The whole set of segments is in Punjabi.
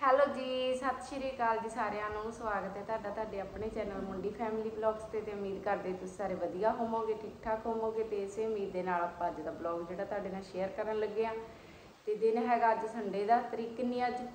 ਹੈਲੋ ਜੀ, ਸਤਿ ਸ਼੍ਰੀ ਅਕਾਲ ਜੀ ਸਾਰਿਆਂ ਨੂੰ। ਸਵਾਗਤ ਹੈ ਤੁਹਾਡਾ ਤੁਹਾਡੇ ਆਪਣੇ ਚੈਨਲ ਮੁੰਡੀ ਫੈਮਿਲੀ ਬਲੌਗਸ ਤੇ ਉਮੀਦ ਕਰਦੇ ਤੁਸੀਂ ਸਾਰੇ ਵਧੀਆ ਹੋਵੋਗੇ, ਠੀਕ ਠਾਕ ਹੋਵੋਗੇ। ਤੇ ਇਸੇ ਉਮੀਦ ਦੇ ਨਾਲ ਆਪਾਂ ਅੱਜ ਦਾ ਬਲੌਗ ਜਿਹੜਾ ਤੁਹਾਡੇ ਨਾਲ ਸ਼ੇਅਰ ਕਰਨ ਲੱਗੇ ਆ। ਤੇ ਦਿਨ ਹੈਗਾ ਅੱਜ ਸੰਡੇ ਦਾ। ਤਰੀਕ ਕਿੰਨੀ ਅੱਜ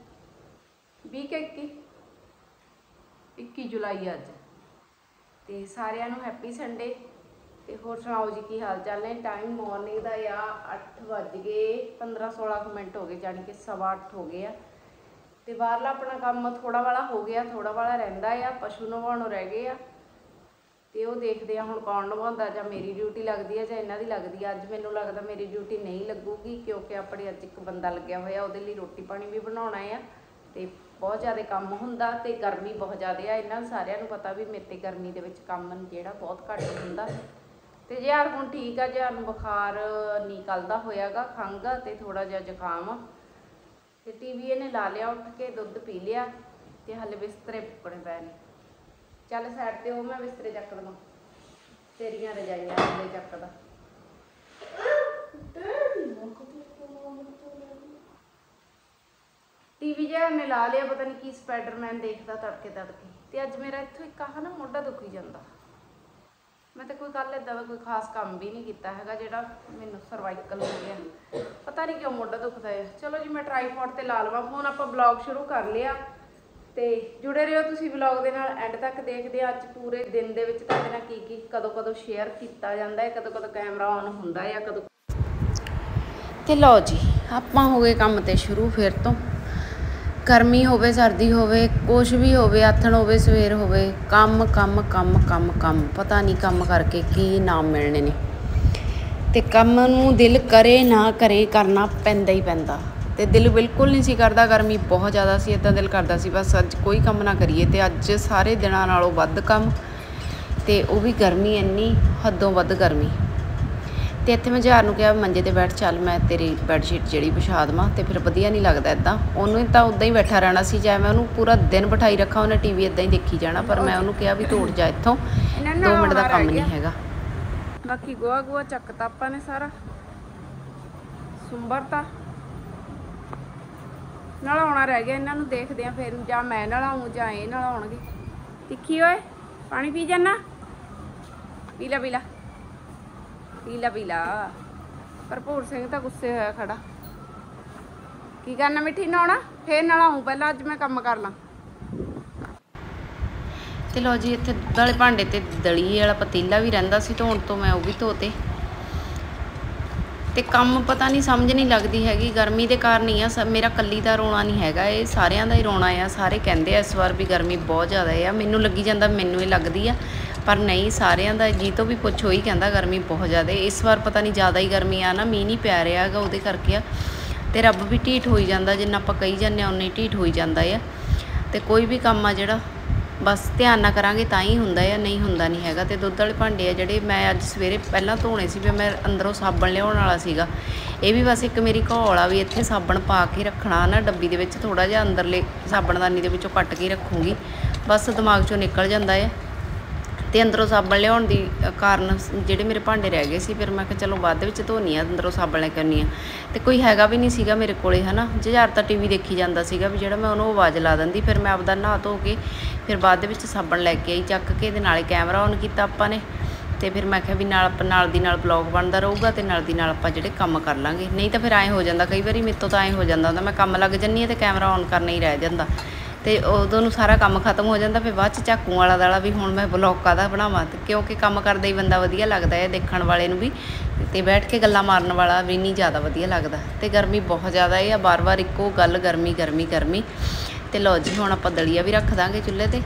21 ਜੁਲਾਈ ਅੱਜ। ਤੇ ਸਾਰਿਆਂ ਨੂੰ ਹੈਪੀ ਸੰਡੇ। ਤੇ ਹੋਰ ਸੁਣਾਓ ਜੀ, ਕੀ ਹਾਲ ਚਾਲ ਨੇ। ਟਾਈਮ ਮਾਰਨਿੰਗ ਦਾ ਆ 8:15-16 ਮਿੰਟ ਹੋ ਗਏ, ਜਾਣੀ ਕਿ 8:15 ਹੋ ਗਏ ਆ। ਤੇ ਬਾਹਰਲਾ ਆਪਣਾ ਕੰਮ ਥੋੜਾ ਵਾਲਾ ਹੋ ਗਿਆ, ਥੋੜਾ ਵਾਲਾ ਰਹਿੰਦਾ ਆ। ਪਸ਼ੂ ਨਵਾਉਣੋਂ ਰਹਿ ਗਏ ਆ ਤੇ ਉਹ ਦੇਖਦੇ ਆ ਹੁਣ ਕੌਣ ਨਵਾਉਂਦਾ, ਜਾਂ ਮੇਰੀ ਡਿਊਟੀ ਲੱਗਦੀ ਆ ਜਾਂ ਇਹਨਾਂ ਦੀ ਲੱਗਦੀ ਆ। ਅੱਜ ਮੈਨੂੰ ਲੱਗਦਾ ਮੇਰੀ ਡਿਊਟੀ ਨਹੀਂ ਲੱਗੂਗੀ, ਕਿਉਂਕਿ ਆਪਣੇ ਅੱਜ ਇੱਕ ਬੰਦਾ ਲੱਗਿਆ ਹੋਇਆ, ਉਹਦੇ ਲਈ ਰੋਟੀ ਪਾਣੀ ਵੀ ਬਣਾਉਣਾ ਆ। ਤੇ ਬਹੁਤ ਜ਼ਿਆਦਾ ਕੰਮ ਹੁੰਦਾ ਤੇ ਗਰਮੀ ਬਹੁਤ ਜ਼ਿਆਦਾ ਆ। ਇਹਨਾਂ ਸਾਰਿਆਂ ਨੂੰ ਪਤਾ ਵੀ ਮੇਰੇ ਤੇ ਗਰਮੀ ਦੇ ਵਿੱਚ ਕੰਮ ਜਿਹੜਾ ਬਹੁਤ ਘੱਟ ਹੁੰਦਾ। ਤੇ ਯਾਰ ਹੁਣ ਠੀਕ ਆ, ਯਾਰ ਨੂੰ ਬੁਖਾਰ ਨਹੀਂ ਕੱਲ੍ਹ ਦਾ ਹੋਇਆਗਾ, ਖੰਘ ਤੇ ਥੋੜਾ ਜਿਹਾ ਜ਼ੁਕਾਮ। ਤੇ ਟੀਵੀ ਇਹਨੇ ਲਾ ਲਿਆ, ਉੱਠ ਕੇ ਦੁੱਧ ਪੀ ਲਿਆ ਤੇ ਹਲੇ ਬਿਸਤਰੇ ਪੁੱਕਣੇ ਪਏ ਨੇ। ਚੱਲ ਸਾਈਡ ਤੇ ਉਹ ਮੈਂ ਬਿਸਤਰੇ ਚੱਕ ਦਵਾਂ, ਤੇਰੀਆਂ ਰਜਾਈਆਂ ਹਲੇ ਚੱਕਦਾ। ਟੀਵੀ ਜਿਹਾ ਇਹਨੇ ਲਾ ਲਿਆ, ਪਤਾ ਨਹੀਂ ਕੀ ਸਪਾਈਡਰਮੈਨ ਦੇਖਦਾ ਤੜਕੇ ਤੜਕੇ। ਤੇ ਅੱਜ ਮੇਰਾ ਇੱਥੋਂ ਇੱਕ ਆਹ ਨਾ ਮੋਢਾ ਦੁਖੀ ਜਾਂਦਾ। ਮੈਂ ਤਾਂ ਕੋਈ ਕੱਲ੍ਹ ਇੱਦਾਂ ਦਾ ਕੋਈ ਖਾਸ ਕੰਮ ਵੀ ਨਹੀਂ ਕੀਤਾ ਹੈਗਾ ਜਿਹੜਾ ਮੈਨੂੰ ਸਰਵਾਈਕਲ ਹੋ ਗਿਆ। ਪਤਾ ਨਹੀਂ ਕਿਉਂ ਮੋਢਾ ਦੁਖਦਾ ਹੈ। ਚਲੋ ਜੀ, ਮੈਂ ਟਰਾਈਪੋਡ ਤੇ ਲਾ ਲਵਾਂ ਫੋਨ। ਆਪਾਂ ਬਲੌਗ ਸ਼ੁਰੂ ਕਰ ਲਿਆ ਤੇ ਜੁੜੇ ਰਹੋ ਤੁਸੀਂ ਬਲੌਗ ਦੇ ਨਾਲ ਐਂਡ ਤੱਕ। ਦੇਖਦੇ ਆ ਅੱਜ ਪੂਰੇ ਦਿਨ ਦੇ ਵਿੱਚ ਤੁਹਾਡੇ ਨਾਲ ਕੀ ਕੀ ਕਦੋਂ ਸ਼ੇਅਰ ਕੀਤਾ ਜਾਂਦਾ ਹੈ, ਕਦੋਂ ਕੈਮਰਾ ਔਨ ਹੁੰਦਾ ਹੈ, ਕਦੋਂ। ਤੇ ਲਓ ਜੀ, ਆਪਾਂ ਹੋ ਗਏ ਕੰਮ ਤੇ ਸ਼ੁਰੂ ਫਿਰ ਤੋਂ। ਗਰਮੀ ਹੋਵੇ, ਸਰਦੀ ਹੋਵੇ, ਕੁਛ ਵੀ ਹੋਵੇ, ਆਥਣ ਹੋਵੇ, ਸਵੇਰ ਹੋਵੇ, ਕੰਮ ਕੰਮ ਕੰਮ ਕੰਮ ਕੰਮ। ਪਤਾ ਨਹੀਂ ਕੰਮ ਕਰਕੇ ਕੀ ਨਾਮ ਮਿਲਣੇ ਨੇ। ਤੇ ਕੰਮ ਨੂੰ ਦਿਲ ਕਰੇ ਨਾ ਕਰੇ ਕਰਨਾ ਪੈਂਦਾ ਹੀ ਪੈਂਦਾ। ਤੇ ਦਿਲ ਬਿਲਕੁਲ ਨਹੀਂ ਸੀ ਕਰਦਾ, ਗਰਮੀ ਬਹੁਤ ਜ਼ਿਆਦਾ ਸੀ। ਇੱਦਾਂ ਦਿਲ ਕਰਦਾ ਸੀ ਬਸ ਅੱਜ ਕੋਈ ਕੰਮ ਨਾ ਕਰੀਏ। ਤੇ ਅੱਜ ਸਾਰੇ ਦਿਨਾਂ ਨਾਲੋਂ ਵੱਧ ਕੰਮ, ਤੇ ਉਹ ਵੀ ਗਰਮੀ ਇੰਨੀ ਹੱਦੋਂ ਵੱਧ ਗਰਮੀ। ਤੇ ਇੱਥੇ ਮੈਂ ਜਹਾਰ ਨੂੰ ਕਿਹਾ ਮੰਜੇ ਤੇ ਬੈਠ, ਚੱਲ ਮੈਂ ਤੇਰੀ ਬੈੱਡਸ਼ੀਟ ਜਿਹੜੀ ਵਿਛਾ ਦੇਵਾਂ। ਤੇ ਫਿਰ ਵਧੀਆ ਨਹੀਂ ਲੱਗਦਾ ਇੱਦਾਂ। ਉਹਨੂੰ ਤਾਂ ਉੱਦਾਂ ਹੀ ਬੈਠਾ ਰਹਿਣਾ ਸੀ, ਚਾਹੇ ਮੈਂ ਉਹਨੂੰ ਪੂਰਾ ਦਿਨ ਬਿਠਾਈ ਰੱਖਾਂ, ਉਹਨੇ ਟੀਵੀ ਇੱਦਾਂ ਹੀ ਦੇਖੀ ਜਾਣਾ। ਪਰ ਮੈਂ ਉਹਨੂੰ ਕਿਹਾ ਵੀ ਤੋੜ ਜਾ ਇੱਥੋਂ, 2 ਮਿੰਟ ਦਾ ਕੰਮ ਨਹੀਂ ਹੈਗਾ। ਬਾਕੀ ਗੋਹਾ ਚੱਕਤਾ ਆਪਾਂ ਨੇ ਸਾਰਾ, ਸੁੰਬਰਤਾ। ਨਲਾਉਣਾ ਰਹਿ ਗਿਆ ਇਹਨਾਂ ਨੂੰ, ਦੇਖਦੇ ਆ ਫਿਰ ਜਾਂ ਮੈਂ ਨਲਾਉਂ ਜਾਂ ਇਹ ਨਲਾਉਣਗੇ। ਤਿੱਖੀ ਓਏ ਪਾਣੀ ਪੀ ਜਾਣਾ, ਪੀਲਾ ਪੀਲਾ ਪੀਲਾ ਪੀਲਾ। ਭਰਪੂਰ ਸਿੰਘ ਤਾਂ ਗੁੱਸੇ ਹੋਇਆ ਖੜਾ। ਕੀ ਕਰਨਾ ਮਿੱਠੀ, ਨਹਾਉਣਾ? ਫੇਰ ਨਲਾਉਂ, ਪਹਿਲਾਂ ਅੱਜ ਮੈਂ ਕੰਮ ਕਰ ਲਾਂ। ਤੇ ਲਓ ਜੀ, ਇੱਥੇ ਦੁੱਧ ਵਾਲੇ ਭਾਂਡੇ ਤੇ ਦਲੀ ਵਾਲਾ ਪਤੀਲਾ ਵੀ ਰਹਿੰਦਾ ਸੀ ਧੋਣ ਤੋਂ, ਮੈਂ ਉਹ ਵੀ ਧੋਤੇ। ਤੇ ਕੰਮ ਪਤਾ ਨਹੀਂ ਸਮਝ ਨਹੀਂ ਲੱਗਦੀ ਹੈਗੀ, ਗਰਮੀ ਦੇ ਕਾਰਨ ਹੀ ਆ। ਮੇਰਾ ਕੱਲੀ ਦਾ ਰੋਣਾ ਨਹੀਂ ਹੈਗਾ, ਇਹ ਸਾਰਿਆਂ ਦਾ ਹੀ ਰੋਣਾ ਆ। ਸਾਰੇ ਕਹਿੰਦੇ ਆ ਇਸ ਵਾਰ ਵੀ ਗਰਮੀ ਬਹੁਤ ਜ਼ਿਆਦਾ ਆ। ਮੈਨੂੰ ਲੱਗੀ ਜਾਂਦਾ ਮੈਨੂੰ ਇਹ ਲੱਗਦੀ ਆ, ਪਰ ਨਹੀਂ, ਸਾਰਿਆਂ ਦਾ ਜੀ ਤੋਂ ਵੀ ਪੁੱਛੋ ਹੀ ਕਹਿੰਦਾ ਗਰਮੀ ਬਹੁਤ ਜ਼ਿਆਦਾ। ਇਸ ਵਾਰ ਪਤਾ ਨਹੀਂ ਜ਼ਿਆਦਾ ਹੀ ਗਰਮੀ ਆ ਨਾ, ਮੀਂਹ ਨਹੀਂ ਪੈ ਰਿਹਾ ਹੈਗਾ, ਉਹਦੇ ਕਰਕੇ ਆ। ਤੇ ਰੱਬ ਵੀ ਢੀਠ ਹੋਈ ਜਾਂਦਾ, ਜਿੰਨਾ ਆਪਾਂ ਕਹੀ ਜਾਂਦੇ ਹਾਂ ਉਨਾ ਹੀ ਢੀਠ ਹੋਈ ਜਾਂਦਾ ਆ। ਤੇ ਕੋਈ ਵੀ ਕੰਮ ਆ ਜਿਹੜਾ ਬਸ ਧਿਆਨ ਨਾਲ ਕਰਾਂਗੇ ਤਾਂ ਹੀ ਹੁੰਦਾ ਆ, ਨਹੀਂ ਹੁੰਦਾ ਨਹੀਂ ਹੈਗਾ। ਤੇ ਦੁੱਧ ਵਾਲੇ ਭਾਂਡੇ ਆ ਜਿਹੜੇ ਮੈਂ ਅੱਜ ਸਵੇਰੇ ਪਹਿਲਾਂ ਧੋਣੇ ਸੀ, ਵੀ ਮੈਂ ਅੰਦਰੋਂ ਸਾਬਣ ਲਿਆਉਣ ਵਾਲਾ ਸੀਗਾ। ਇਹ ਵੀ ਬਸ ਇੱਕ ਮੇਰੀ ਘੋਲ ਆ ਵੀ ਇੱਥੇ ਸਾਬਣ ਪਾ ਕੇ ਰੱਖਣਾ ਨਾ ਡੱਬੀ ਦੇ ਵਿੱਚ, ਥੋੜ੍ਹਾ ਜਿਹਾ ਅੰਦਰਲੇ ਸਾਬਣਦਾਨੀ ਦੇ ਵਿੱਚੋਂ ਕੱਟ ਕੇ ਰੱਖੂੰਗੀ, ਬਸ ਦਿਮਾਗ 'ਚੋਂ ਨਿਕਲ ਜਾਂਦਾ ਹੈ। ਤੇ ਅੰਦਰੋਂ ਸਾਬਣ ਲਿਆਉਣ ਦੀ ਕਾਰਨ ਜਿਹੜੇ ਮੇਰੇ ਭਾਂਡੇ ਰਹਿ ਗਏ ਸੀ, ਫਿਰ ਮੈਂ ਕਿਹਾ ਚਲੋ ਬਾਅਦ ਦੇ ਵਿੱਚ ਧੋਨੀ ਆ, ਅੰਦਰੋਂ ਸਾਬਣ ਲੈ ਕੇ ਆਉਂਦੀ ਹਾਂ। ਤੇ ਕੋਈ ਹੈਗਾ ਵੀ ਨਹੀਂ ਸੀਗਾ ਮੇਰੇ ਕੋਲੇ, ਹੈ ਨਾ। ਜੁਝਾਰ ਤਾਂ ਟੀਵੀ ਦੇਖੀ ਜਾਂਦਾ ਸੀਗਾ, ਵੀ ਜਿਹੜਾ ਮੈਂ ਉਹਨੂੰ ਆਵਾਜ਼ ਲਾ ਦਿੰਦੀ। ਫਿਰ ਮੈਂ ਆਪਦਾ ਨਹਾ ਧੋ ਕੇ ਫਿਰ ਬਾਅਦ ਦੇ ਵਿੱਚ ਸਾਬਣ ਲੈ ਕੇ ਆਈ ਚੱਕ ਕੇ, ਤੇ ਨਾਲੇ ਕੈਮਰਾ ਔਨ ਕੀਤਾ ਆਪਾਂ ਨੇ। ਤੇ ਫਿਰ ਮੈਂ ਕਿਹਾ ਵੀ ਨਾਲ ਦੀ ਨਾਲ ਬਲੌਗ ਬਣਦਾ ਰਹੂਗਾ, ਤੇ ਨਾਲ ਦੀ ਨਾਲ ਆਪਾਂ ਜਿਹੜੇ ਕੰਮ ਕਰ ਲਾਂਗੇ। ਨਹੀਂ ਤਾਂ ਫਿਰ ਐਂ ਹੋ ਜਾਂਦਾ, ਕਈ ਵਾਰੀ ਮੇਰੇ ਤੋਂ ਤਾਂ ਐਂ ਹੋ ਜਾਂਦਾ ਹੁੰਦਾ, ਮੈਂ ਕੰਮ ਲੱਗ ਜਾਂਦੀ ਹਾਂ ਤੇ ਕੈਮਰਾ ਔਨ ਕਰਨਾ ਹੀ ਰਹਿ ਜਾਂਦਾ। ਤੇ ਉਦੋਂ ਨੂੰ ਸਾਰਾ ਕੰਮ ਖਤਮ ਹੋ ਜਾਂਦਾ। ਫਿਰ ਬਾਅਦ 'ਚ ਝਾਕੂ ਵਾਲਾ ਦਾਲਾ ਵੀ ਹੁਣ ਮੈਂ ਬਲੌਗ ਕਾਹਦਾ ਬਣਾਵਾਂ। ਕਿਉਂਕਿ ਕੰਮ ਕਰਦਾ ਹੀ ਬੰਦਾ ਵਧੀਆ ਲੱਗਦਾ ਹੈ, ਦੇਖਣ ਵਾਲੇ ਨੂੰ ਵੀ। ਤੇ ਬੈਠ ਕੇ ਗੱਲਾਂ ਮਾਰਨ ਵਾਲਾ ਵੀ ਨਹੀਂ ਜ਼ਿਆਦਾ ਵਧੀਆ ਲੱਗਦਾ। ਤੇ ਗਰਮੀ ਬਹੁਤ ਜ਼ਿਆਦਾ ਹੈ, ਵਾਰ-ਵਾਰ ਇੱਕੋ ਗੱਲ, ਗਰਮੀ ਗਰਮੀ ਗਰਮੀ। ਤੇ ਲਓ ਜੀ, ਹੁਣ ਆਪਾਂ ਦਲੀਆ ਵੀ ਰੱਖ ਦਾਂਗੇ ਚੁੱਲ੍ਹੇ 'ਤੇ।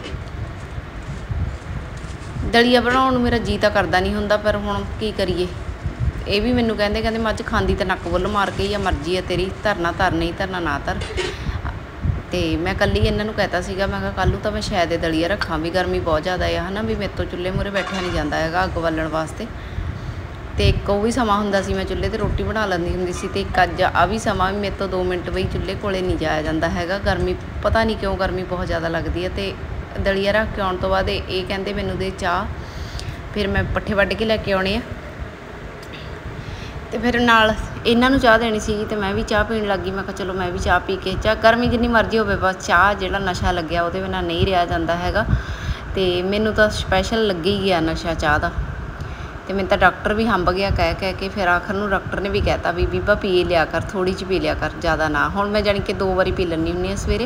ਦਲੀਆ ਬਣਾਉਣ ਨੂੰ ਮੇਰਾ ਜੀ ਤਾਂ ਕਰਦਾ ਨਹੀਂ ਹੁੰਦਾ, ਪਰ ਹੁਣ ਕੀ ਕਰੀਏ। ਇਹ ਵੀ ਮੈਨੂੰ ਕਹਿੰਦੇ ਮੈਂ ਅੱਜ ਖਾਂਦੀ ਤਾਂ ਨੱਕ ਬੁੱਲ ਮਾਰ ਕੇ ਹੀ ਆ, ਮਰਜ਼ੀ ਹੈ ਤੇਰੀ, ਧਰਨਾ ਧਰ, ਨਹੀਂ ਧਰਨਾ ਨਾ ਧਰ। ਤੇ ਮੈਂ ਕੱਲੀ ਇਹਨਾਂ ਨੂੰ ਕਹਿਤਾ ਸੀਗਾ, ਮੈਂ ਕਿਹਾ ਕੱਲ੍ਹ ਨੂੰ ਤਾਂ ਮੈਂ ਸ਼ਾਇਦ ਇਹ ਦਲੀਆ ਰੱਖਾਂ, ਵੀ ਗਰਮੀ ਬਹੁਤ ਜ਼ਿਆਦਾ ਆ, ਹੈ ਨਾ। ਵੀ ਮੇਰੇ ਤੋਂ ਚੁੱਲ੍ਹੇ ਮੂਹਰੇ ਬੈਠਿਆ ਨਹੀਂ ਜਾਂਦਾ ਹੈਗਾ ਅੱਗ ਬਾਲਣ ਵਾਸਤੇ। ਤੇ ਇੱਕ ਉਹ ਵੀ ਸਮਾਂ ਹੁੰਦਾ ਸੀ ਮੈਂ ਚੁੱਲ੍ਹੇ 'ਤੇ ਰੋਟੀ ਬਣਾ ਲੈਂਦੀ ਹੁੰਦੀ ਸੀ। ਤੇ ਇੱਕ ਅੱਜ ਆ ਵੀ ਸਮਾਂ ਵੀ ਮੇਰੇ ਤੋਂ 2 ਮਿੰਟ ਬਈ ਚੁੱਲ੍ਹੇ ਕੋਲੇ ਨਹੀਂ ਜਾਇਆ ਜਾਂਦਾ ਹੈਗਾ। ਗਰਮੀ ਪਤਾ ਨਹੀਂ ਕਿਉਂ ਗਰਮੀ ਬਹੁਤ ਜ਼ਿਆਦਾ ਲੱਗਦੀ ਹੈ। ਤੇ ਦਲੀਆ ਰੱਖ ਕੇ ਆਉਣ ਤੋਂ ਬਾਅਦ ਇਹ ਕਹਿੰਦੇ ਮੈਨੂੰ ਦੇ ਚਾਹ। ਫਿਰ ਮੈਂ ਪੱਠੇ ਵੱਢ ਕੇ ਲੈ ਕੇ ਆਉਣੇ ਆ। ਤੇ ਫਿਰ ਨਾਲ ਇਹਨਾਂ ਨੂੰ ਚਾਹ ਦੇਣੀ ਸੀਗੀ ਤੇ ਮੈਂ ਵੀ ਚਾਹ ਪੀਣ ਲੱਗ ਗਈ। ਮੈਂ ਕਿਹਾ ਚਲੋ ਮੈਂ ਵੀ ਚਾਹ ਪੀ ਕੇ, ਚਾਹ ਗਰਮੀ ਜਿੰਨੀ ਮਰਜ਼ੀ ਹੋਵੇ ਬਸ ਚਾਹ ਜਿਹੜਾ ਨਸ਼ਾ ਲੱਗਿਆ ਉਹਦੇ ਬਿਨਾਂ ਨਹੀਂ ਰਿਹਾ ਜਾਂਦਾ ਹੈਗਾ। ਤੇ ਮੈਨੂੰ ਤਾਂ ਸਪੈਸ਼ਲ ਲੱਗੀ ਹੀ ਗਿਆ ਨਸ਼ਾ ਚਾਹ ਦਾ। ਤੇ ਮੈਨੂੰ ਤਾਂ ਡਾਕਟਰ ਵੀ ਹੰਬ ਗਿਆ ਕਹਿ ਕੇ, ਫਿਰ ਆਖਰ ਨੂੰ ਡਾਕਟਰ ਨੇ ਵੀ ਕਹਿਤਾ ਵੀ ਬੀਬਾ ਪੀ ਲਿਆ ਕਰ, ਥੋੜ੍ਹੀ ਜਿਹੀ ਪੀ ਲਿਆ ਕਰ, ਜ਼ਿਆਦਾ ਨਾ। ਹੁਣ ਮੈਂ ਜਾਣੀ ਕਿ 2 ਵਾਰੀ ਪੀ ਲੈਂਦੀ ਹੁੰਦੀ ਹਾਂ ਸਵੇਰੇ।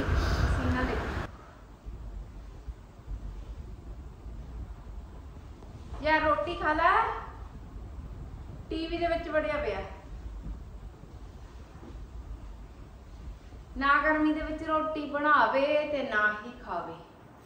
ਯਾਰ ਰੋਟੀ ਖਾ ਲੈ, ਟੀਵੀ ਦੇ ਵਿੱਚ ਵੜਿਆ ਪਿਆ। ਨਾ ਗਰਮੀ ਦੇ ਵਿੱਚ ਰੋਟੀ ਬਣਾਵੇ ਤੇ ਨਾ ਹੀ ਖਾਵੇ।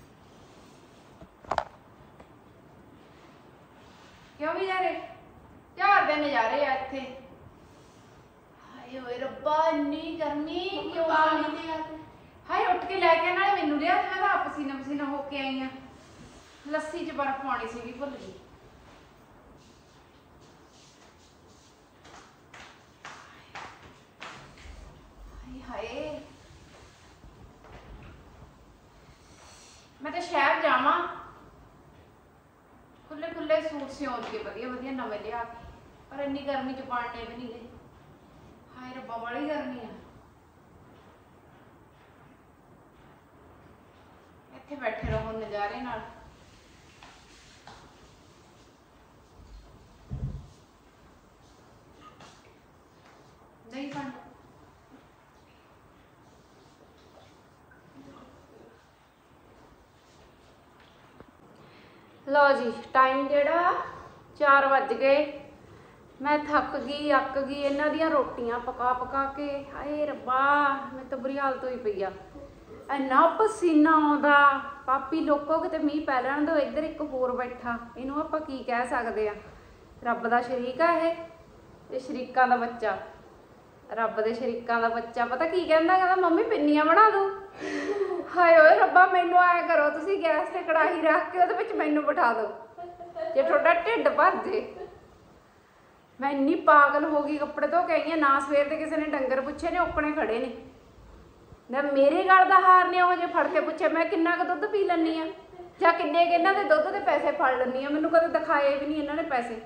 ਕਿਉਂ ਵੀ ਯਾਰੇ ਝਾੜ ਦੇ ਨਜ਼ਾਰੇ ਆ ਇੱਥੇ। ਹਾਏ ਓਏ ਰੱਬਾ ਇੰਨੀ ਗਰਮੀ ਕਿਉਂ ਪਾਣੀ ਦੇ। ਹਾਏ ਉੱਠ ਕੇ ਲੈ ਕੇ ਨਾਲੇ ਮੈਨੂੰ ਲਿਆ, ਮੈਂ ਤਾਂ ਪਸੀਨਾ ਪਸੀਨਾ ਹੋ ਕੇ ਆਈ ਆ। ਲੱਸੀ 'ਚ ਬਰਫ਼ ਪਾਉਣੀ ਸੀਗੀ, ਭੁੱਲ ਗਈ। ਹਾਏ ਮੈਂ ਤਾਂ ਸ਼ਹਿਰ ਜਾਵਾਂ, ਖੁੱਲੇ ਖੁੱਲੇ ਸੂਟ ਸਿਉਂ ਕੇ ਵਧੀਆ ਵਧੀਆ ਨਵੇਂ ਲਿਆ ਕੇ, ਪਰ ਇੰਨੀ ਗਰਮੀ 'ਚ ਬਣਨੇ ਵੀ ਨਹੀਂ ਗਏ। ਹਾਏ ਰੱਬਾ ਬੜੀ ਗਰਮੀ ਆ। ਇੱਥੇ ਬੈਠੇ ਰਹੋ ਨਜ਼ਾਰੇ ਨਾਲ। ਨਹੀਂ ਫੰਡ ਲਓ ਜੀ, ਟਾਈਮ ਜਿਹੜਾ 4 ਵੱਜ ਗਏ। ਮੈਂ ਥੱਕ ਗਈ, ਅੱਕ ਗਈ ਇਹਨਾਂ ਦੀਆਂ ਰੋਟੀਆਂ ਪਕਾ ਪਕਾ ਕੇ। ਹਾਏ ਰੱਬਾ ਮੈਂ ਤਾਂ ਬੁਰੀ ਹਾਲਤ ਹੋਈ ਪਈ ਆ। ਇੰਨਾ ਪਸੀਨਾ ਆਉਂਦਾ। ਪਾਪੀ ਲੋਕੋ ਕਿਤੇ ਮੀਂਹ ਪੈ ਲੈਣ ਦਿਓ। ਇੱਧਰ ਇੱਕ ਹੋਰ ਬੈਠਾ, ਇਹਨੂੰ ਆਪਾਂ ਕੀ ਕਹਿ ਸਕਦੇ ਆ? ਰੱਬ ਦਾ ਸ਼ਰੀਕ ਆ ਇਹ ਸ਼ਰੀਕਾਂ ਦਾ ਬੱਚਾ। ਰੱਬ ਦੇ ਸ਼ਰੀਕਾਂ ਦਾ ਬੱਚਾ ਪਤਾ ਕੀ ਕਹਿੰਦਾ? ਕਹਿੰਦਾ ਮੰਮੀ ਪਿੰਨੀਆਂ ਬਣਾ ਦੂੰ। ਹਾਏ ਓਏ ਰੱਬਾ, ਮੈਨੂੰ ਆਇਆ ਕਰੋ ਤੁਸੀਂ ਗੈਸ ਤੇ ਕੜਾਹੀ ਰੱਖ ਕੇ ਉਹਦੇ ਵਿੱਚ ਮੈਨੂੰ ਬਿਠਾ ਦਿਓ ਜੇ ਤੁਹਾਡਾ ਢਿੱਡ ਭਰ ਜੇ। ਮੈਂ ਇੰਨੀ ਪਾਗਲ ਹੋ ਗਈ, ਕੱਪੜੇ ਧੋ ਕੇ ਆਈ ਹਾਂ। ਨਾ ਸਵੇਰ ਦੇ ਕਿਸੇ ਨੇ ਡੰਗਰ ਪੁੱਛੇ ਨੇ, ਓਕਣੇ ਖੜੇ ਨੇ। ਨਾ ਮੇਰੇ ਗੱਲ ਦਾ ਹਾਰ ਨੇ ਉਹ ਜੇ ਫੜ ਕੇ ਪੁੱਛੇ ਮੈਂ ਕਿੰਨਾ ਕੁ ਦੁੱਧ ਪੀ ਲੈਂਦੀ ਹਾਂ ਜਾਂ ਕਿੰਨੇ ਕੁ ਇਹਨਾਂ ਦੇ ਦੁੱਧ ਦੇ ਪੈਸੇ ਫੜ ਲੈਂਦੀ ਹਾਂ। ਮੈਨੂੰ ਕਦੇ ਦਿਖਾਏ ਵੀ ਨਹੀਂ ਇਹਨਾਂ ਨੇ ਪੈਸੇ।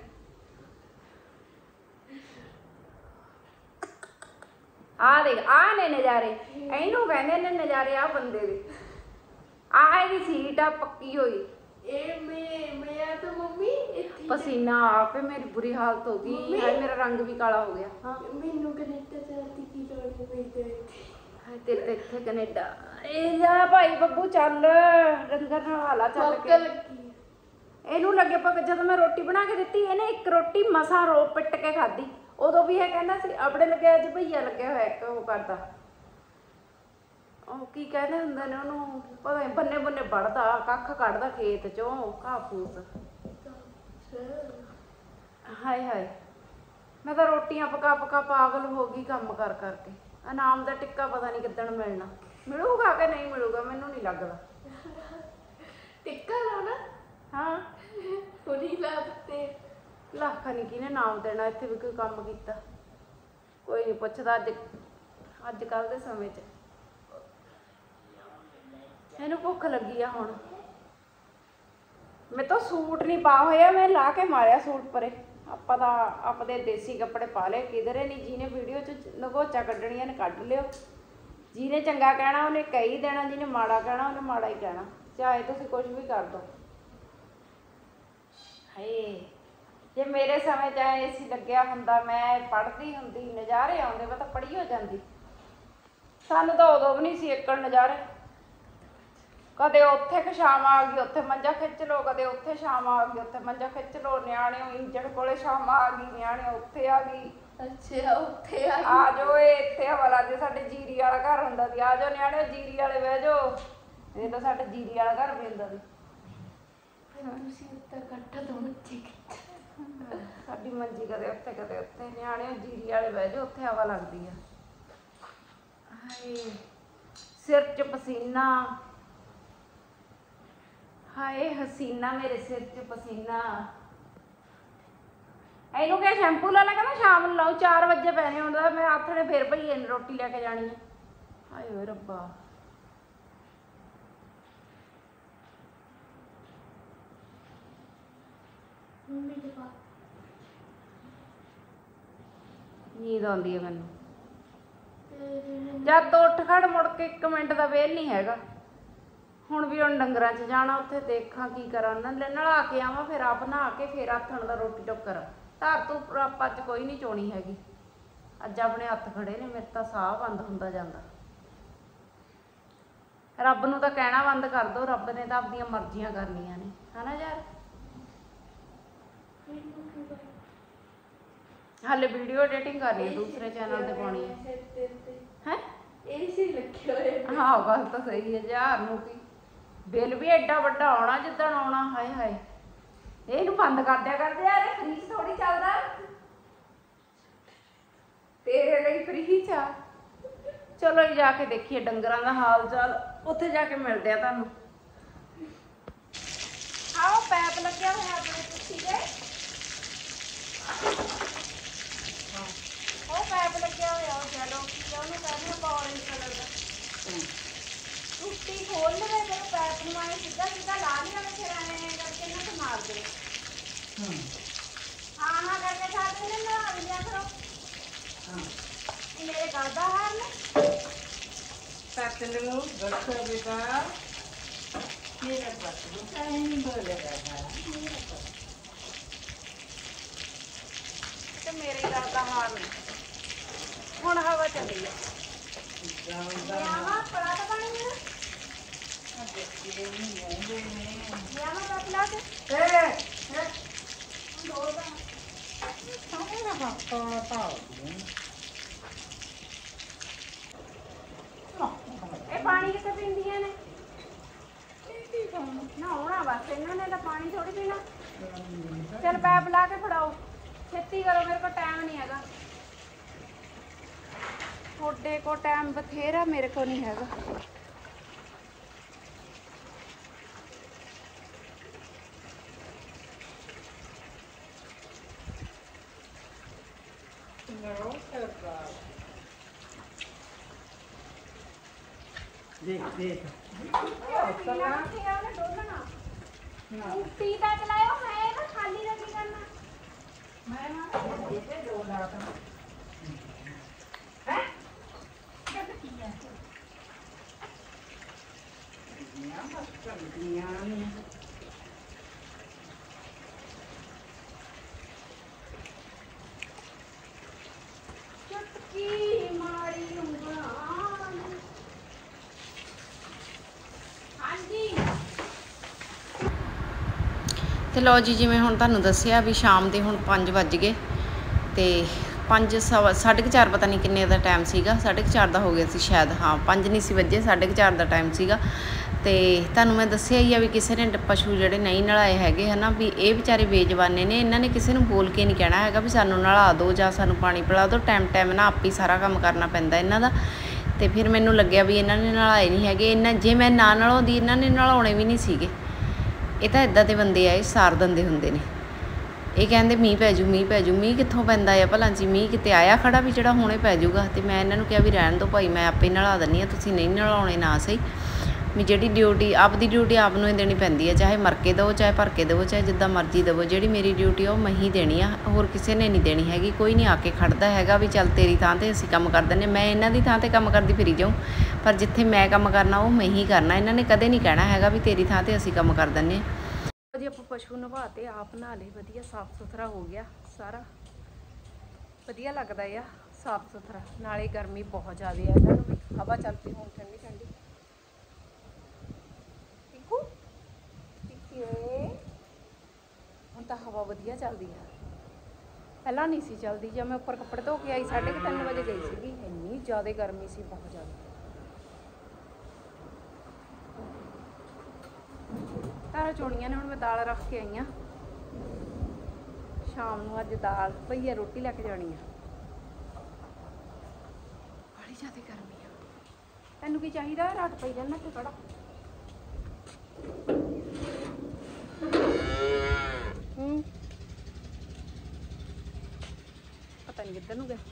ਆਹ ਦੇਖ, ਆਹ ਨੇ ਨਜ਼ਾਰੇ, ਇਹਨੂੰ ਕਹਿੰਦੇ ਨੇ ਨਜ਼ਾਰੇ। ਆਹ ਬੰਦੇ ਦੇ ਆਹ ਇਹਦੀ ਸੀਟ ਆ ਪੱਕੀ ਹੋਈ। ਮੈਂ ਤਾਂ ਮੰਮੀ ਪਸੀਨਾ ਆ ਕੇ ਮੇਰੀ ਬੁਰੀ ਹਾਲਤ ਹੋ ਗਈ। ਹਾਏ ਮੇਰਾ ਰੰਗ ਵੀ ਕਾਲਾ ਹੋ ਗਿਆ। ਮੈਨੂੰ ਕੈਨੇਡਾ ਜਾਣ ਦੀ ਲੋੜ ਪਈ ਤੇ ਹਾਏ ਤੇਰੇ ਤੇ ਇੱਥੇ ਕੈਨੇਡਾ। ਇਹ ਜਾ ਭਾਈ ਬੱਬੂ ਚੱਲ ਡੰਗਰ ਨਾਲ ਹਾਲਾ ਚੱਲ ਕੇ। ਇਹਨੂੰ ਲੱਗੇ ਪਾ ਜਦੋਂ ਮੈਂ ਰੋਟੀ ਬਣਾ ਕੇ ਦਿੱਤੀ, ਇਹਨੇ ਇੱਕ ਰੋਟੀ ਮਸਾਂ ਰੋ ਪਿੱਟ ਕੇ ਖਾਧੀ। ਉਦੋਂ ਵੀ ਇਹ ਕਹਿੰਦਾ ਸੀ ਆਪਣੇ ਲੱਗਿਆ ਅੱਜ ਭਈਆ ਲੱਗਿਆ ਹੋਇਆ ਇੱਕ ਉਹ ਕਰਦਾ, ਉਹ ਕੀ ਕਹਿੰਦੇ ਹੁੰਦੇ ਨੇ ਉਹਨੂੰ, ਪਤਾ ਨਹੀਂ, ਬੰਨੇ ਬੰਨੇ ਵੜਦਾ, ਕੱਖ ਕੱਢਦਾ ਖੇਤ ਚੋਂ, ਘਾਹ ਫੂਸ। ਹਾਏ ਹਾਏ ਮੈਂ ਤਾਂ ਰੋਟੀਆਂ ਪਕਾ ਪਕਾ ਪਾਗਲ ਹੋ ਗਈ ਕੰਮ ਕਰ ਕਰਕੇ। ਇਨਾਮ ਦਾ ਟਿੱਕਾ ਪਤਾ ਨਹੀਂ ਕਿੱਦਣ ਮਿਲਣਾ। ਮਿਲੂਗਾ ਕਿ ਨਹੀਂ ਮਿਲੂਗਾ ਮੈਨੂੰ ਨਹੀਂ ਲੱਗਦਾ। ਟਿੱਕਾ ਲਾਉਣਾ? ਹਾਂ ਥੋੜੀ ਲਾ ਦਿੱਤੇ। ਲੱਖ ਨਹੀਂ ਕਿਹਨੇ ਨਾਮ ਦੇਣਾ। ਇੱਥੇ ਵੀ ਕੋਈ ਕੰਮ ਕੀਤਾ ਕੋਈ ਨਹੀਂ ਪੁੱਛਦਾ ਅੱਜ ਕੱਲ੍ਹ ਦੇ ਸਮੇਂ 'ਚ। ਇਹਨੂੰ ਭੁੱਖ ਲੱਗੀ ਆ ਹੁਣ। ਮੇਰੇ ਤੋਂ ਸੂਟ ਨਹੀਂ ਪਾ ਹੋਇਆ, ਮੈਂ ਲਾ ਕੇ ਮਾਰਿਆ ਸੂਟ ਪਰੇ। ਆਪਾਂ ਤਾਂ ਆਪਦੇ ਦੇਸੀ ਕੱਪੜੇ ਪਾ ਲਏ, ਕਿਧਰੇ ਨਹੀਂ। ਜਿਹਨੇ ਵੀਡੀਓ 'ਚ ਨਗੋਚਾ ਕੱਢਣੀਆਂ ਨੇ ਕੱਢ ਲਿਓ। ਜਿਹਨੇ ਚੰਗਾ ਕਹਿਣਾ ਉਹਨੇ ਕਹੀ ਦੇਣਾ, ਜਿਹਨੇ ਮਾੜਾ ਕਹਿਣਾ ਉਹਨੇ ਮਾੜਾ ਹੀ ਕਹਿਣਾ, ਚਾਹੇ ਤੁਸੀਂ ਕੁਝ ਵੀ ਕਰ ਦਿਓ। ਹਾਏ ਜੇ ਮੇਰੇ ਸਮੇਂ 'ਚ ਏਸੀ ਲੱਗਿਆ ਹੁੰਦਾ, ਮੈਂ ਪੜ੍ਹਦੀ ਹੁੰਦੀ, ਨਜ਼ਾਰੇ ਆਉਂਦੇ, ਮੈਂ ਤਾਂ ਪੜ੍ਹੀ ਹੋ ਜਾਂਦੀ। ਸਾਨੂੰ ਤਾਂ ਉਦੋਂ ਵੀ ਨਹੀਂ ਸੀ ਏਕਣ ਨਜ਼ਾਰੇ। ਕਦੇ ਉੱਥੇ ਕਿ ਸ਼ਾਮ ਆ ਗਈ ਉੱਥੇ ਮੰਜਾ ਖਿੱਚ ਲਓ, ਕਦੇ ਉੱਥੇ ਸ਼ਾਮ ਆ ਗਈ ਉੱਥੇ ਮੰਜਾ ਖਿੱਚ ਲਓ। ਨਿਆਣਿਓ ਇੰਜਣ ਕੋਲੇ ਸ਼ਾਮ ਆ ਗਈ, ਨਿਆਣਿਓ ਉੱਥੇ ਆ ਗਈ। ਅੱਛਾ ਉੱਥੇ ਆ ਜਾਓ, ਇੱਥੇ ਹਵਾ ਲੱਗਦੀ। ਸਾਡੇ ਜੀਰੀ ਵਾਲਾ ਘਰ ਹੁੰਦਾ ਸੀ। ਆ ਜਾਓ ਨਿਆਣਿਓ ਜੀਰੀ ਵਾਲੇ ਬਹਿ ਜਾਓ। ਇਹ ਤਾਂ ਸਾਡੇ ਜੀਰੀ ਵਾਲਾ ਘਰ ਵੀ ਹੁੰਦਾ ਸੀ। ਤੁਸੀਂ ਉੱਤੇ ਇਕੱਠਾ ਤੋਂ ਬੱਚੇ ਸਾਡੀ ਮੰਜੀ ਕਦੇ ਉੱਥੇ ਕਦੇ ਉੱਥੇ। ਨਿਆਣਿਓ ਜੀਰੀ ਵਾਲੇ ਬਹਿ ਜਾਓ, ਉੱਥੇ ਹਵਾ ਲੱਗਦੀ ਆ। ਹਾਏ ਸਿਰ 'ਚ ਪਸੀਨਾ, ਹਾਏ ਹਸੀਨਾ ਮੇਰੇ ਸਿਰ 'ਚ ਪਸੀਨਾ। ਇਹਨੂੰ ਕਿਹਾ ਸ਼ੈਂਪੂ ਲਾ ਲੈ, ਕਹਿੰਦਾ ਸ਼ਾਮ ਨੂੰ ਲਾਓ। 4 ਵਜੇ ਪੈਣੇ ਹੁੰਦਾ, ਮੈਂ ਆਥਣੇ ਫਿਰ ਭਈਏ ਨੇ ਰੋਟੀ ਲੈ ਕੇ ਜਾਣੀ ਹੈ। ਹਾਏ ਓਏ ਰੱਬਾ ਨੀਂਦ ਆਉਂਦੀ ਹੈ ਮੈਨੂੰ। ਜਦ ਤੋਂ ਉੱਠ ਖੜ ਮੁੜ ਕੇ 1 ਮਿੰਟ ਦਾ ਵੇਲ ਨਹੀਂ ਹੈਗਾ। ਹੁਣ ਵੀ ਹੁਣ ਡੰਗਰਾਂ 'ਚ ਜਾਣਾ, ਉੱਥੇ ਦੇਖਾਂ ਕੀ ਕਰਾਂ। ਨਲਾ ਕੇ ਆਵਾਂ, ਫਿਰ ਆਪ ਨਹਾ ਕੇ ਫਿਰ ਆਥਣ ਦਾ ਰੋਟੀ ਟੋਕਰ। ਧਰ ਤੂੰ ਆਪਾਂ 'ਚ ਕੋਈ ਨਹੀਂ ਚੋਣੀ ਹੈਗੀ। ਅੱਜ ਆਪਣੇ ਹੱਥ ਖੜੇ ਨੇ, ਮੇਰੇ ਤਾਂ ਸਾਹ ਬੰਦ ਹੁੰਦਾ ਜਾਂਦਾ। ਰੱਬ ਨੂੰ ਤਾਂ ਕਹਿਣਾ ਬੰਦ ਕਰ ਦੋ, ਰੱਬ ਨੇ ਤਾਂ ਆਪਣੀਆਂ ਮਰਜ਼ੀਆਂ ਕਰਨੀਆਂ ਨੇ, ਹਨਾ ਯਾਰ। ਹਾਲੇ ਵੀਡੀਓ ਐਡੀਟਿੰਗ ਕਰਨੀ ਹੈ, ਦੂਸਰੇ ਚੈਨਲ ਤੇ ਪਾਉਣੀ ਹੈ। ਹੈ ਏਸੀ ਲੱਗੇ ਹੋਏ। ਹਾਂ ਗੱਲ ਤਾਂ ਸਹੀ ਹੈ। ਯਾਰ ਨੂੰ ਕੀ ਬਿੱਲ ਵੀ ਐਡਾ ਵੱਡਾ ਆਉਣਾ ਜਿੱਦਣ ਆਉਣਾ। ਹਾਏ ਹਾਏ, ਇਹਨੂੰ ਬੰਦ ਕਰ ਦਿਆ ਕਰਦੇ ਯਾਰ, ਇਹ ਫ੍ਰੀ ਥੋੜੀ ਚੱਲਦਾ। ਤੇਰੇ ਲਈ ਫ੍ਰੀ ਚ ਆ। ਚਲੋ ਜੀ ਜਾ ਕੇ ਦੇਖੀਏ ਡੰਗਰਾਂ ਦਾ ਹਾਲ ਚਾਲ, ਉੱਥੇ ਜਾ ਕੇ ਮਿਲਦੇ ਆ ਤੁਹਾਨੂੰ। ਆਓ ਪੈਪ ਲੱਗਿਆ ਹੋਇਆ ਆਪਣੇ ਕੁੱਤੀ ਦੇ। ਉਹ ਪੈਪ ਲੱਗਿਆ ਹੋਇਆ, ਉਹ ਚਲੋ ਕੀ ਉਹਨੂੰ ਕਹਿੰਦੇ ਆਪਾਂ ਔਰੇਂਜ ਕਲਰ ਦਾ। ਟੁੱਟੀ ਖੋਲ ਲਵੇ ਫਿਰ ਪੈਪ ਨੂੰ ਆਏ ਸਿੱਧਾ ਸਿੱਧਾ ਲਾ ਲਿਆ, ਫਿਰ ਐਂ ਕਰਕੇ ਇਹਨਾਂ ਤੇ ਮਾਰ ਦੇ। ਹਾਂ ਹਾਂ ਕਰਕੇ ਛੱਡ ਦੇ ਨਾ, ਲਿਆ ਕਰੋ। ਮੇਰੇ ਗੱਲ ਦਾ ਹਾਲ ਨੇ Tatlo, dokter beta. Mira patlo, kain boleh ਤੇ ਮੇਰੇ ਗੱਲ ਦਾ ਹਾਲ ਨੇ। ਹੁਣ ਹਵਾ ਚੱਲੀ ਆ। ਪੜਾ ਤਾਂ ਪਾਣੀ ਮੇਰਾ ਪਤਲਾ ਇਹ ਪਾਣੀ ਕਿੱਥੇ ਪੀਂਦੀਆਂ ਨੇ? ਨਹਾਉਣਾ ਬਸ ਇਹਨਾਂ ਨੇ ਤਾਂ ਪਾਣੀ ਥੋੜੀ ਪੀਣਾ। ਚੱਲ ਪੈਪ ਲਾ ਕੇ ਫੜਾਓ, ਛੇਤੀ ਕਰੋ, ਮੇਰੇ ਕੋਲ ਟਾਈਮ ਨਹੀਂ ਹੈਗਾ। ਤੁਹਾਡੇ ਕੋਲ ਟਾਈਮ ਬਥੇਰਾ, ਮੇਰੇ ਕੋਲ ਨਹੀਂ ਹੈਗਾ। देख देख टी का चलायो, मैं ना खाली रखी करना। मैं ना ये डोला था हैं जब किया दुनिया मत कर दुनिया में चुटकी मारी ਉਂਗਲਾਂ। ਤੇ ਲਓ ਜੀ, ਜਿਵੇਂ ਹੁਣ ਤੁਹਾਨੂੰ ਦੱਸਿਆ ਵੀ ਸ਼ਾਮ ਦੇ ਹੁਣ 5 ਵੱਜ ਗਏ ਤੇ 4:30 ਪਤਾ ਨਹੀਂ ਕਿੰਨੇ ਦਾ ਟਾਈਮ ਸੀਗਾ। 4:30 ਦਾ ਹੋ ਗਿਆ ਸੀ ਸ਼ਾਇਦ। ਹਾਂ 5 ਨਹੀਂ ਸੀ ਵੱਜੇ, 4:30 ਦਾ ਟਾਈਮ ਸੀਗਾ। ਤੇ ਤੁਹਾਨੂੰ ਮੈਂ ਦੱਸਿਆ ਹੀ ਆ ਵੀ ਕਿਸੇ ਨੇ ਪਸ਼ੂ ਜਿਹੜੇ ਨਹੀਂ ਨਲਾਏ ਹੈਗੇ ਹਨਾ, ਵੀ ਇਹ ਵਿਚਾਰੇ ਬੇਜਵਾਨੇ ਨੇ। ਇਹਨਾਂ ਨੇ ਕਿਸੇ ਨੂੰ ਬੋਲ ਕੇ ਨਹੀਂ ਕਹਿਣਾ ਹੈਗਾ ਵੀ ਸਾਨੂੰ ਨਲਾ ਦਿਓ ਜਾਂ ਸਾਨੂੰ ਪਾਣੀ ਪਿਲਾ ਦਿਓ। ਟਾਈਮ ਨਾ ਆਪ ਹੀ ਸਾਰਾ ਕੰਮ ਕਰਨਾ ਪੈਂਦਾ ਇਹਨਾਂ ਦਾ। ਤੇ ਫਿਰ ਮੈਨੂੰ ਲੱਗਿਆ ਵੀ ਇਹਨਾਂ ਨੇ ਨਲਾਏ ਨਹੀਂ ਹੈਗੇ। ਜੇ ਮੈਂ ਨਾ ਨਲਾਉਂਦੀ ਇਹਨਾਂ ਨੇ ਨਲਾਉਣੇ ਵੀ ਨਹੀਂ ਸੀਗੇ। ਇਹ ਤਾਂ ਇੱਦਾਂ ਦੇ ਬੰਦੇ ਆ, ਇਹ ਸਾਰ ਦਿੰਦੇ ਹੁੰਦੇ ਨੇ। ਇਹ ਕਹਿੰਦੇ ਮੀਂਹ ਪੈ ਜੂ ਮੀਂਹ ਪੈ ਜੂ। ਮੀਂਹ ਕਿੱਥੋਂ ਪੈਂਦਾ ਆ ਭਲਾ ਜੀ? ਮੀਂਹ ਕਿਤੇ ਆਇਆ ਖੜਾ ਵੀ ਜਿਹੜਾ ਹੁਣੇ ਪੈ ਜਾਊਗਾ। ਤੇ ਮੈਂ ਇਹਨਾਂ ਨੂੰ ਕਿਹਾ ਵੀ ਰਹਿਣ ਦਿਓ ਭਾਈ, ਮੈਂ ਆਪੇ ਨਲਾ ਦਿੰਦੀ ਹਾਂ, ਤੁਸੀਂ ਨਹੀਂ ਨਲਾਉਣੇ ਨਾ ਸਹੀ। ਵੀ ਜਿਹੜੀ ਡਿਊਟੀ ਆਪਦੀ ਡਿਊਟੀ ਆਪ ਨੂੰ ਹੀ ਦੇਣੀ ਪੈਂਦੀ ਹੈ, ਚਾਹੇ ਮਰ ਕੇ ਦਿਓ ਚਾਹੇ ਭਰ ਕੇ ਦਿਓ ਚਾਹੇ ਜਿੱਦਾਂ ਮਰਜ਼ੀ ਦਿਓ। ਜਿਹੜੀ ਮੇਰੀ ਡਿਊਟੀ ਆ ਉਹ ਮੈਂ ਹੀ ਦੇਣੀ ਆ, ਹੋਰ ਕਿਸੇ ਨੇ ਨਹੀਂ ਦੇਣੀ ਹੈਗੀ। ਕੋਈ ਨਹੀਂ ਆ ਕੇ ਖੜਦਾ ਹੈਗਾ ਵੀ ਚੱਲ ਤੇਰੀ ਥਾਂ 'ਤੇ ਅਸੀਂ ਕੰਮ ਕਰ ਦਿੰਦੇ। ਮੈਂ ਇਹਨਾਂ ਦੀ ਥਾਂ 'ਤੇ ਕੰਮ ਕਰਦੀ ਫਿਰੀ ਜਾਊਂ, ਪਰ ਜਿੱਥੇ ਮੈਂ ਕੰਮ ਕਰਨਾ ਉਹ ਮੈਂ ਹੀ ਕਰਨਾ। ਇਹਨਾਂ ਨੇ ਕਦੇ ਨਹੀਂ ਕਹਿਣਾ ਹੈਗਾ ਵੀ ਤੇਰੀ ਥਾਂ 'ਤੇ ਅਸੀਂ ਕੰਮ ਕਰ ਦਿੰਦੇ ਹਾਂ। ਜੀ ਆਪਾਂ ਪਸ਼ੂ ਨਵਾਤੇ, ਆਪ ਨਹਾ ਲਏ, ਵਧੀਆ ਸਾਫ਼ ਸੁਥਰਾ ਹੋ ਗਿਆ ਸਾਰਾ। ਵਧੀਆ ਲੱਗਦਾ ਆ ਸਾਫ਼ ਸੁਥਰਾ। ਨਾਲੇ ਗਰਮੀ ਬਹੁਤ ਜ਼ਿਆਦਾ ਆ, ਇਹਨਾਂ ਨੂੰ ਵੀ ਹਵਾ ਚੱਲ ਪਈ ਹੁਣ ਠੰਡੀ ਠੰਡੀ। ਹੁਣ ਤਾਂ ਹਵਾ ਵਧੀਆ ਚੱਲਦੀ ਆ, ਪਹਿਲਾਂ ਨਹੀਂ ਸੀ ਚੱਲਦੀ। ਜਦ ਮੈਂ ਉੱਪਰ ਕੱਪੜੇ ਧੋ ਕੇ ਆਈ 3:30 ਵਜੇ ਗਈ ਸੀਗੀ, ਇੰਨੀ ਜ਼ਿਆਦਾ ਗਰਮੀ ਸੀ, ਬਹੁਤ ਜ਼ਿਆਦਾ। ਤਾਰਾ ਚੋਣੀਆਂ ਨੇ, ਹੁਣ ਮੈਂ ਦਾਲ ਰੱਖ ਕੇ ਆਈ ਹਾਂ। ਸ਼ਾਮ ਨੂੰ ਅੱਜ ਦਾਲ ਪਈ ਆ, ਰੋਟੀ ਲੈ ਕੇ ਜਾਣੀ ਆ। ਬੜੀ ਜ਼ਿਆਦਾ ਗਰਮੀ ਆ। ਤੈਨੂੰ ਕੀ ਚਾਹੀਦਾ? ਰਾਤ ਪਈ ਰਹਿਣਾ ਤੇ ਖੜਾ। ਪਤਾ ਨਹੀਂ ਕਿੱਧਰ ਨੂੰ ਗਿਆ।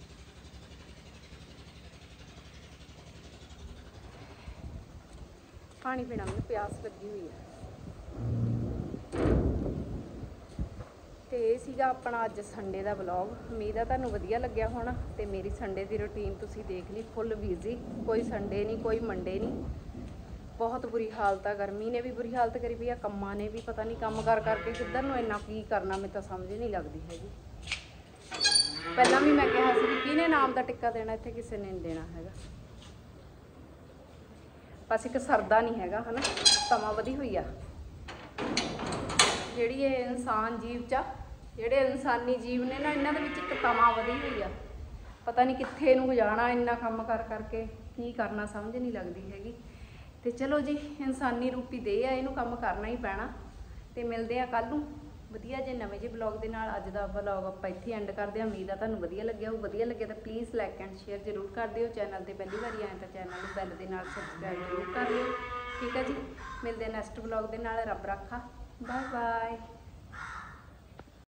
ਪਾਣੀ ਪੀਣਾ, ਮੈਨੂੰ ਪਿਆਸ ਲੱਗੀ ਹੋਈ ਹੈ। ਤੇ ਇਹ ਸੀਗਾ ਆਪਣਾ ਅੱਜ ਸੰਡੇ ਦਾ ਵਲੌਗ। ਉਮੀਦ ਆ ਤੁਹਾਨੂੰ ਵਧੀਆ ਲੱਗਿਆ ਹੋਣਾ। ਤੇ ਮੇਰੀ ਸੰਡੇ ਦੀ ਰੁਟੀਨ ਤੁਸੀਂ ਦੇਖ ਲਈ, ਫੁੱਲ ਬਿਜ਼ੀ, ਕੋਈ ਸੰਡੇ ਨਹੀਂ, ਕੋਈ ਮੰਡੇ ਨਹੀਂ। ਬਹੁਤ ਬੁਰੀ ਹਾਲਤ ਆ, ਗਰਮੀ ਨੇ ਵੀ ਬੁਰੀ ਹਾਲਤ ਕਰੀ ਪਈ ਆ, ਕੰਮਾਂ ਨੇ ਵੀ ਪਤਾ ਨਹੀਂ ਕੰਮ ਕਰਕੇ ਕਿੱਧਰ ਨੂੰ ਇੰਨਾ ਕੀ ਕਰਨਾ, ਮੈਨੂੰ ਤਾਂ ਸਮਝ ਨਹੀਂ ਲੱਗਦੀ ਹੈਗੀ। ਪਹਿਲਾਂ ਵੀ ਮੈਂ ਕਿਹਾ ਸੀ ਕਿ ਕਿਹਨੇ ਨਾਮ ਦਾ ਟਿੱਕਾ ਦੇਣਾ, ਇੱਥੇ ਕਿਸੇ ਨੇ ਨਹੀਂ ਦੇਣਾ ਹੈਗਾ। ਬਸ ਇੱਕ ਸਰਦਾ ਨਹੀਂ ਹੈਗਾ ਹਨਾ, ਤਮਾ ਵਧੀ ਹੋਈ ਆ ਜਿਹੜੀ ਇਹ ਇਨਸਾਨ ਜੀਵ 'ਚ, ਜਿਹੜੇ ਇਨਸਾਨੀ ਜੀਵ ਨੇ ਨਾ, ਇਹਨਾਂ ਦੇ ਵਿੱਚ ਇੱਕ ਤਮਾ ਵਧੀ ਹੋਈ ਆ। ਪਤਾ ਨਹੀਂ ਕਿੱਥੇ ਨੂੰ ਜਾਣਾ, ਇੰਨਾ ਕੰਮ ਕਰਕੇ ਕੀ ਕਰਨਾ ਸਮਝ ਨਹੀਂ ਲੱਗਦੀ ਹੈਗੀ। ਤੇ ਚਲੋ ਜੀ, ਇਨਸਾਨੀ ਰੂਪੀ ਦੇ ਆ, ਇਹਨੂੰ ਕੰਮ ਕਰਨਾ ਹੀ ਪੈਣਾ। ਤੇ ਮਿਲਦੇ ਆ ਕੱਲ ਨੂੰ ਵਧੀਆ ਜੇ ਨਵੇਂ ਜਿਹੇ ਬਲੌਗ ਦੇ ਨਾਲ। ਅੱਜ ਦਾ ਬਲੌਗ ਆਪਾਂ ਇੱਥੇ ਐਂਡ ਕਰਦੇ ਹਾਂ। ਉਮੀਦ ਆ ਤੁਹਾਨੂੰ ਵਧੀਆ ਲੱਗਿਆ ਹੋਊ। ਵਧੀਆ ਲੱਗਿਆ ਤਾਂ ਪਲੀਜ਼ ਲਾਈਕ ਐਂਡ ਸ਼ੇਅਰ ਜ਼ਰੂਰ ਕਰ ਦਿਓ। ਚੈਨਲ ਤੇ ਪਹਿਲੀ ਵਾਰੀ ਆਏ ਤਾਂ ਚੈਨਲ ਨੂੰ ਬੈਲ ਦੇ ਨਾਲ ਸਬਸਕ੍ਰਾਈਬ ਜ਼ਰੂਰ ਕਰ ਲਿਓ। ਠੀਕ ਹੈ ਜੀ, ਮਿਲਦੇ ਨੈਕਸਟ ਬਲੌਗ ਦੇ ਨਾਲ। ਰੱਬ ਰਾਖਾ, ਬਾਏ ਬਾਏ।